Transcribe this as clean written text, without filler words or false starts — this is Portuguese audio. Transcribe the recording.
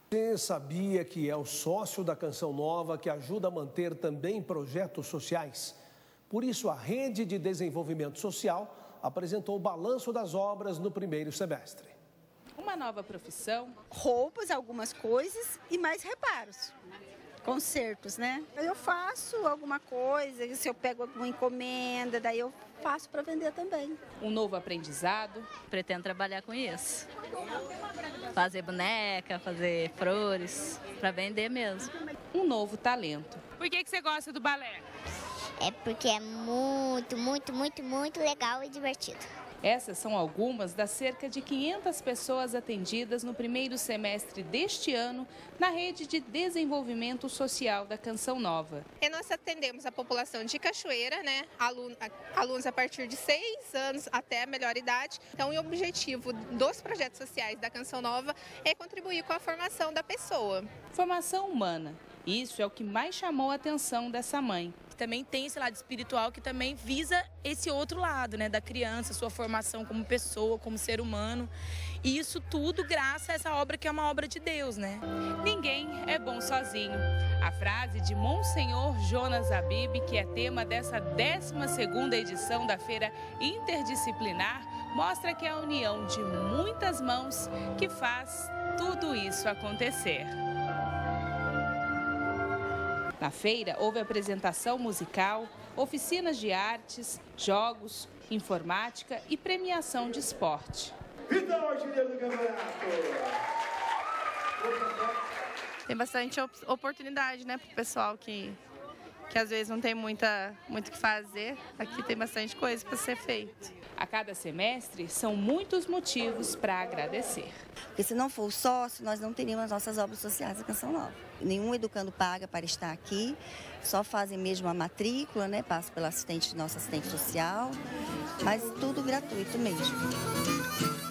Você sabia que é o sócio da Canção Nova que ajuda a manter também projetos sociais? Por isso, a Rede de Desenvolvimento Social apresentou o balanço das obras no primeiro semestre. Uma nova profissão. Roupas, algumas coisas e mais reparos. Consertos, né? Eu faço alguma coisa, se eu pego alguma encomenda, daí eu faço para vender também. Um novo aprendizado. Pretendo trabalhar com isso. Fazer boneca, fazer flores, para vender mesmo. Um novo talento. Por que você gosta do balé? É porque é muito, muito, muito, muito legal e divertido. Essas são algumas das cerca de 500 pessoas atendidas no primeiro semestre deste ano na Rede de Desenvolvimento Social da Canção Nova. E nós atendemos a população de Cachoeira, né? Alunos a partir de 6 anos até a melhor idade. Então, o objetivo dos projetos sociais da Canção Nova é contribuir com a formação da pessoa. Formação humana. Isso é o que mais chamou a atenção dessa mãe. Também tem esse lado espiritual que também visa esse outro lado, né, da criança, sua formação como pessoa, como ser humano. E isso tudo graças a essa obra que é uma obra de Deus, né? Ninguém é bom sozinho. A frase de Monsenhor Jonas Habib, que é tema dessa 12ª edição da Feira Interdisciplinar, mostra que é a união de muitas mãos que faz tudo isso acontecer. Na feira, houve apresentação musical, oficinas de artes, jogos, informática e premiação de esporte. Tem bastante oportunidade, né, para o pessoal que às vezes não tem muito o que fazer. Aqui tem bastante coisa para ser feito. A cada semestre, são muitos motivos para agradecer. Porque se não for o sócio, nós não teríamos as nossas obras sociais da Canção Nova. Nenhum educando paga para estar aqui, só fazem mesmo a matrícula, né? Passa pelo nosso assistente social, mas tudo gratuito mesmo.